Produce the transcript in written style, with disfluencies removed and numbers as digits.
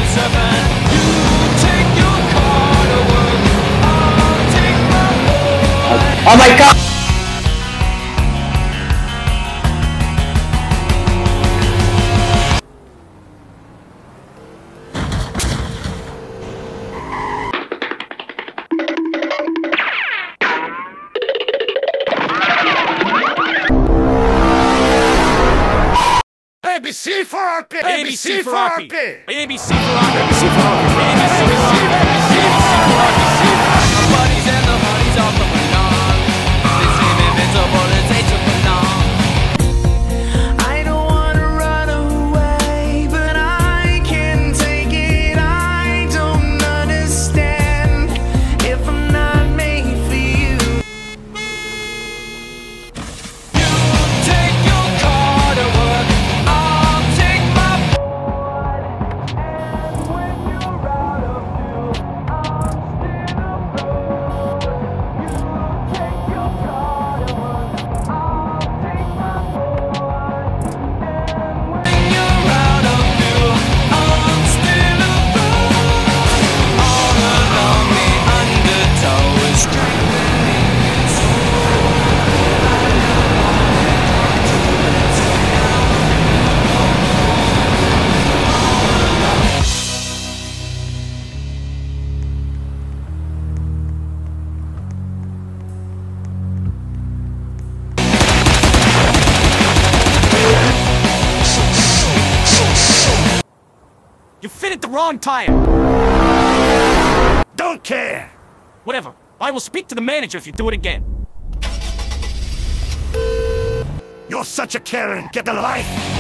serpent. You take your car to work, I'll take my boy. Oh my god! ABC for RP! ABC for RP! RP! ABC for RP! ABC for RP! ABC for RP! My buddies and the honeys are coming on. They seem invincible as they took them on. I don't wanna run away, but I can't take it. I don't understand if I'm not made for you. You take your car to work, I'll take my board. And when you're out of fuel, I'm still abroad. You take your car to work, I'll take my board. And when you're out of fuel, I'm still abroad. All along the undertow is strengthening its You fitted the wrong tire! Don't care! Whatever. I will speak to the manager if you do it again. You're such a Karen! Get a life!